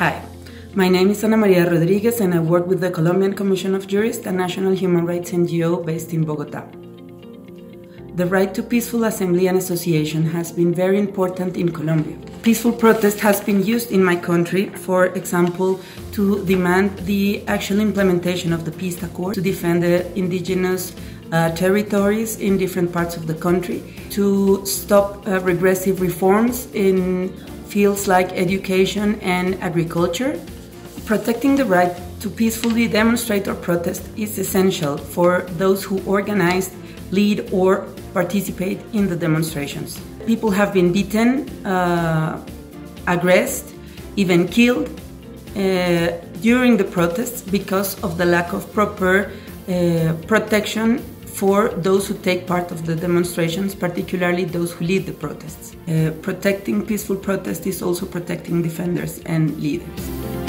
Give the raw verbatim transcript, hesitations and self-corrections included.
Hi, my name is Ana Maria Rodriguez and I work with the Colombian Commission of Jurists, a national human rights N G O based in Bogota. The right to peaceful assembly and association has been very important in Colombia. Peaceful protest has been used in my country, for example, to demand the actual implementation of the peace accord, to defend the indigenous uh, territories in different parts of the country, to stop uh, regressive reforms in fields like education and agriculture. Protecting the right to peacefully demonstrate or protest is essential for those who organize, lead, or participate in the demonstrations. People have been beaten, uh, aggressed, even killed uh, during the protests because of the lack of proper uh, protection for those who take part of the demonstrations, particularly those who lead the protests. Uh, protecting peaceful protest is also protecting defenders and leaders.